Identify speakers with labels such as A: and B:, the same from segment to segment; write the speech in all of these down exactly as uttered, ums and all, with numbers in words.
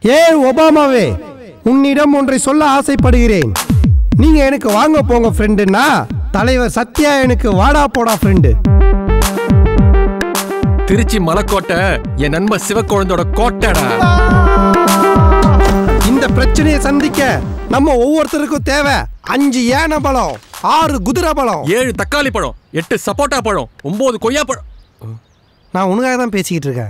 A: ஏ ஒபாமாவே, உன்னிடம் ஒன்றை சொல்ல ஆசைப்படுகிறேன். நீங்க எனக்கு வாங்க போங்க ஃப்ரெண்டுன்னா, தலைவர் சத்யா எனக்கு வாடா போடா ஃப்ரெண்டு.
B: திருச்சி மலைக்கோட்டை என் நண்பர் சிவக்கோழந்தோட கோட்டைடா.
A: இந்த பிரச்சனையை சந்திக்க நம்ம ஒவ்வொருத்தருக்கும் தேவை அஞ்சு யானை பழம், ஆறு குதிரை பழம்,
B: ஏழு தக்காளி பழம், எட்டு சப்போட்டா பழம், ஒன்பது கொய்யா பழம்.
A: நான் உனக்காக தான் பேசிக்கிட்டு இருக்கேன்.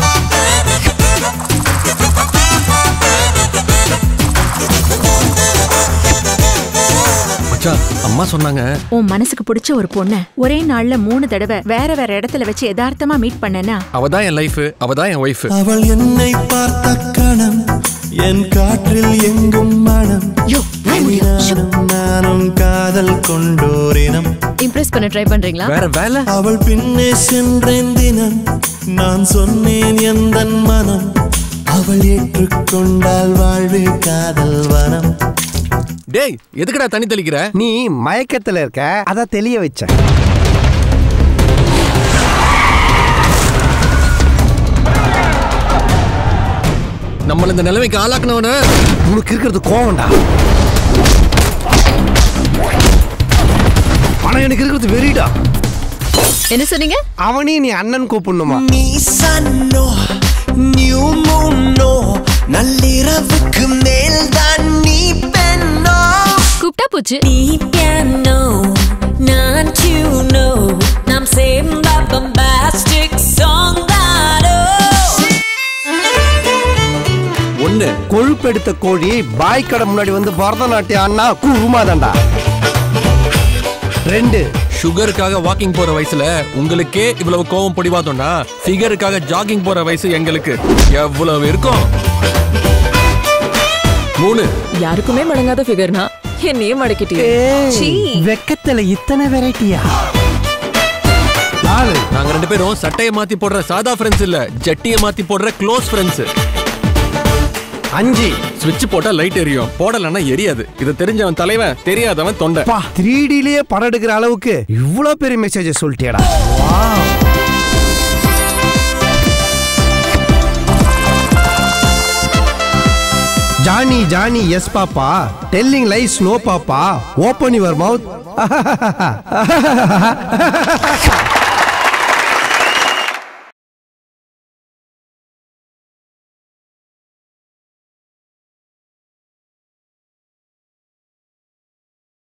B: அம்மா சொன்னாங்க,
C: உன் மனசுக்கு பிடிச்ச ஒரு பொண்ண ஒரே நாள்ல மூணு தடவை வேற வேற இடத்துல வச்சு யதார்த்தமா மீட் பண்ணனா
B: அவதான் என் லைஃப், அவதான் என் வைஃப்.
D: அவள் என்னை பார்த்த கணம் என் காற்றில் எங்கும் மனம். நானும் காதல் கொண்டோரினம்.
C: இம்ப்ரெஸ் பண்ண ட்ரை பண்றீங்களா?
B: வேற வேலை.
D: அவள் பின்னே சென்றேன் தினம், நான் சொன்னேன் எந்தன் மனம். அவள் ஏற்றுக்கொண்டால் வாழ்வே காதல் வனம்.
B: டேய், எதுக்குடா தண்ணி தெளிக்கிற?
A: நீ மயக்கத்துல இருக்க, அத தெளிய வச்ச.
B: நம்மள இந்த நிலைமைக்கு ஆளாக்குனவன
A: உனக்கு இருக்கிறது கோவம்டா. ஆனா எனக்கு இருக்கிறது வெறிடா.
C: என்ன சொன்னீங்க?
A: அவனே நீ அண்ணன் கூப்பிடணுமா?
D: நீ சன்னோ நியூ மூனோ நள்ளிரவுக்கு மேல் தான் நீ பெண்ணோ.
C: கூப்பிட்டா போச்சு.
E: நீ பியானோ நான் டியூனோ, நாம் சேர்ந்த பம்பாஸ்டிக் சாங் தானோ.
B: ஒண்ணு,
A: கொழுப்பெடுத்த கோழி பாய் கடை முன்னாடி வந்து பரதநாட்டியம் அண்ணா குருமாதான்டா. ரெண்டு,
B: சுகருக்காக வாக்கிங் போற வயசுல உங்களுக்கே இவ்வளவு கோவம் பிடிவாதோம்னா, ஃபிகருக்காக ஜாகிங் போற வயசு எங்களுக்கு எவ்வளவு இருக்கும்? மூணு,
E: யாருக்குமே மடங்காத ஃபிகர்னா என்னையே மடக்கிட்டே.
A: வெக்கத்துல இத்தனை வெரைட்டியா? நாலு,
B: நாங்க ரெண்டு பேரும் சட்டையை மாத்தி போடுற சாதா ஃப்ரெண்ட்ஸ் இல்ல, ஜட்டியை மாத்தி போடுற க்ளோஸ் ஃப்ரெண்ட்ஸ்.
A: அஞ்சு,
B: ஸ்விட்ச் போட்டா லைட் எரியும், போடலன்னா எரியாது. இது தெரிஞ்சவன் தலைவன், தெரியாதவன் தொண்டை.
A: த்ரீ டிலேயே படம் எடுக்கிற அளவுக்கு இவ்வளவு பெரிய மெசேஜ் சொல்லிட்டியடா. Johnny Johnny yes papa, telling lies no papa, open your mouth.